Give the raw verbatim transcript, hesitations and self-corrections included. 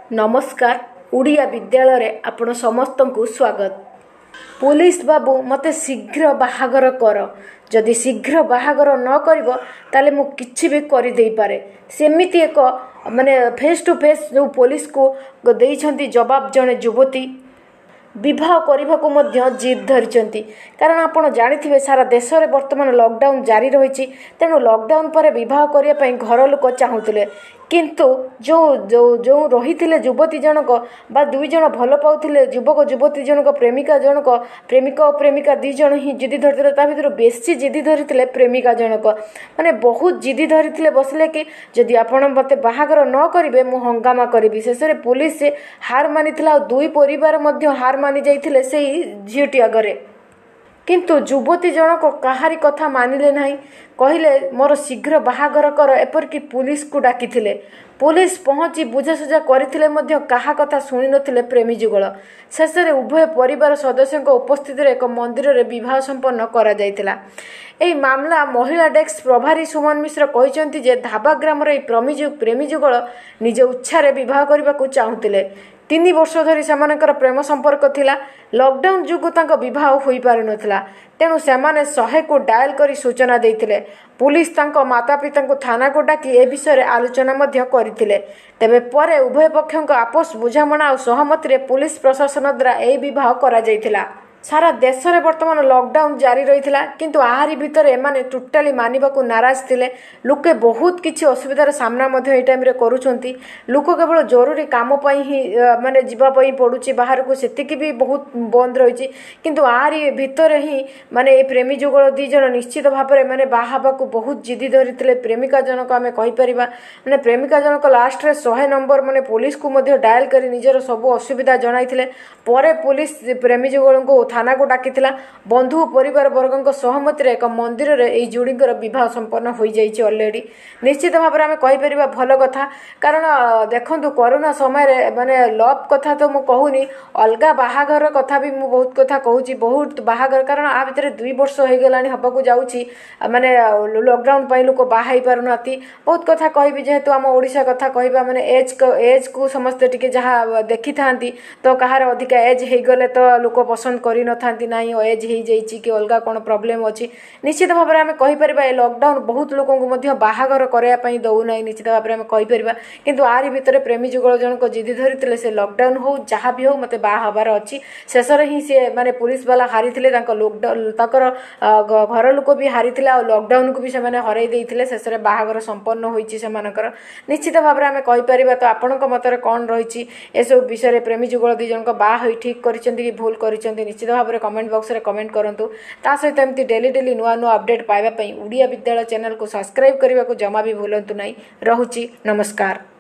नमस्कार उड़िया विद्यालय रे आपण समस्त को स्वागत। पुलिस बाबू मते शीघ्र बाहागर कर, जदि शीघ्र बाहागर न करिवो ताले मु किछि भी करि देई पारे। सेमिति एक माने फेस टू फेस जो पुलिस को देइछंती जवाब जने युवती विवाह करने को मध्य जिद धरिचंती। कारण आपण जानिथिबे सारा देश में वर्तमान लॉकडाउन जारी रही, तेणु लॉकडाउन पर विवाह करने घर लोक चाहूले, किंतु जो जो जो रही युवती जनक बा दुई जन भल पाउथिले युवक युवती जनक प्रेमिका जनक प्रेमिका और प्रेमिका दी जन ही जिदी धरते ता भीतर बेसी जिदी धरी प्रेमिका जनक माने बहुत जिदी धरी बसले कि जदि आपण मते बाहागर न करिवे मु हंगामा करी। शेष में पुलिस से हार मानी दुई परिवार मध्य हार मानी जाइथिले सेही झीटी आगरे, किंतु युवती जनक कहारी कथा मानिले नहीं, कहले मोर शीघ्र बाहागर कर। एपरकि पुलिस को डाकिथिले, पुलिस पहुंची बुझासुझा करथिले मध्य कहा कथा शुणी नथिले प्रेमी जुगल। शेष में उभय परिवार सदस्यों उपस्थित एक मंदिर रे विवाह संपन्न करा जायतिला। एही मामला महिला डेस्क प्रभारी सुमन मिश्र कहते जे धाबा ग्राम रे प्रेमी प्रेमी जुगल निज इच्छा विवाह करने को चाहूले। तीन वर्ष धरी सेमानकर प्रेम संपर्क थिला, लॉकडाउन जुगु तांको विवाह होई पारु नथिला, तेणु सेमाने सहे को डायल करी सूचना देइथिले। पुलिस तांको माता पिता को थाना को डाकी ए विषय आलोचना मध्य करिथिले। तेबे परे उभय पक्षों आपस बुझामणा और सहमति रे पुलिस प्रशासन द्वारा ए विवाह करा जायतिला। सारा देश में वर्तमान लॉकडाउन जारी रही, किंतु आहारी भितर एमाने टोटाली मानिबा को नाराज थिले। लोके बहुत किछि असुविधार सामना मध्य ए टाइम रे करूछंती। लोक केवल जरूरी काम पई ही माने जिबा पई पडुची बाहर को, सेतिकी भी बहुत बंद रही, किंतु आहारी भितर ही माने ए प्रेमी जुगल दी जन निश्चित भाव में माने बाहाबा को बहुत जिदी धरिथिले। प्रेमिका जनक आमे कहि परिबा माने प्रेमिका जनक लास्ट रे सौ नंबर माने पुलिस को मध्य डायल करी निजर सब असुविधा जणाइथिले। परे पुलिस प्रेमी जुगल को थाना को डाकिथिला। बंधु परिवार वर्गों सहमति एक मंदिर रे एई जोड़ींकर विवाह संपन्न हो जाइए ऑलरेडी। निश्चित भाव में आम कहीपर भल कथा, कारण देखु कोरोना समय माने लव कथा तो मुझे कहूनी, अलग बाहागर कथा भी मुझे बहुत कथा कहूँ, बहुत बाहागर। कारण आ भितर दुई वर्ष हो गला हबाकू जाऊँगी, माने लॉकडाउन पर लोक बाहा पारना। बहुत कथा कहि जेहेतु आम ओडिशा कथा कहबा माने एज एज को समस्ते टिके जहाँ देखी था तो कहार अधिका एज हो गले तो लोक पसंद कर नथांती नाही एज हो जाइए कि अलग कौन प्रोब्लेम अच्छी। निश्चित भाव में आम कहीपर लॉकडाउन बहुत लोक बाहागर करने दौना। निश्चित भाव में कहीपर, किंतु आरी भितर प्रेमी जुगल जनक जिदी धरी से लॉकडाउन हो जहाँ भी हो मत बाहा हबार अच्छी। शेष में ही सी माने पुलिस वाला हारी लॉकडाउन ताकर घर लोक भी हारी लॉकडाउन को भी से हरई देते। शेष में बाहागर संपन्न होती से निश्चित भाव में आम कहीपर। तो आपण मतरे कौन रही एसब विषय प्रेमी जुगल दी जन बाहा ठीक कर भूल कर निश्चित भाव में कमेंट बॉक्स रे कमेंट करंतु। ता सहित एमती डेली डेली नुआ नुआ अपडेट पाइबा पई उड़िया विद्यालय चैनल को सब्सक्राइब करने को जमा भी भूलंतु नहीं। रहुची नमस्कार।